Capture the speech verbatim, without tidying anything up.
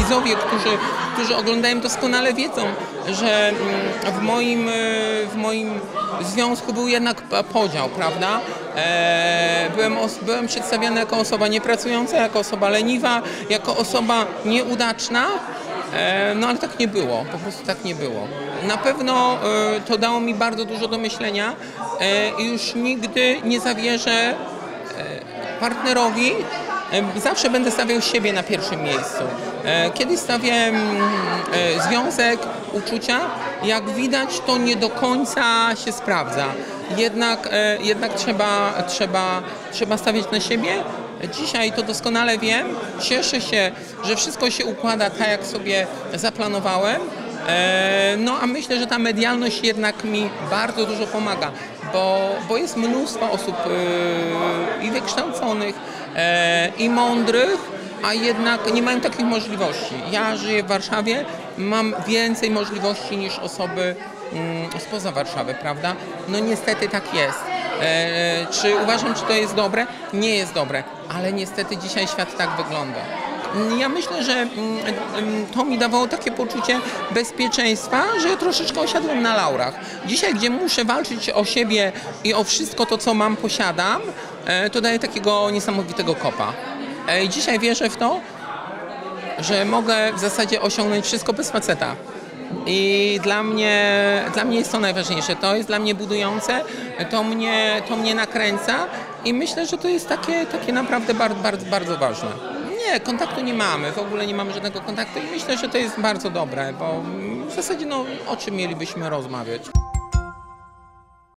widzowie, którzy, którzy oglądają, doskonale wiedzą, że w moim, w moim związku był jednak podział, prawda? Byłem, byłem przedstawiany jako osoba niepracująca, jako osoba leniwa, jako osoba nieudaczna. No ale tak nie było, po prostu tak nie było. Na pewno to dało mi bardzo dużo do myślenia i już nigdy nie zawierzę partnerowi, zawsze będę stawiał siebie na pierwszym miejscu. Kiedyś stawiałem związek, uczucia, jak widać to nie do końca się sprawdza. Jednak, jednak trzeba, trzeba, trzeba stawiać na siebie. Dzisiaj to doskonale wiem, cieszę się, że wszystko się układa tak, jak sobie zaplanowałem. No a myślę, że ta medialność jednak mi bardzo dużo pomaga, bo, bo jest mnóstwo osób i wykształconych, i mądrych, a jednak nie mają takich możliwości. Ja żyję w Warszawie, mam więcej możliwości niż osoby spoza Warszawy, prawda? No niestety tak jest. E, czy uważam, czy to jest dobre? Nie jest dobre, ale niestety dzisiaj świat tak wygląda. Ja myślę, że mm, to mi dawało takie poczucie bezpieczeństwa, że ja troszeczkę osiadłem na laurach. Dzisiaj, gdzie muszę walczyć o siebie i o wszystko to, co mam, posiadam, e, to daje takiego niesamowitego kopa. E, dzisiaj wierzę w to, że mogę w zasadzie osiągnąć wszystko bez faceta. I dla mnie, dla mnie jest to najważniejsze, to jest dla mnie budujące, to mnie, to mnie nakręca i myślę, że to jest takie, takie naprawdę bardzo, bardzo, bardzo ważne. Nie, kontaktu nie mamy, w ogóle nie mamy żadnego kontaktu i myślę, że to jest bardzo dobre, bo w zasadzie no, o czym mielibyśmy rozmawiać.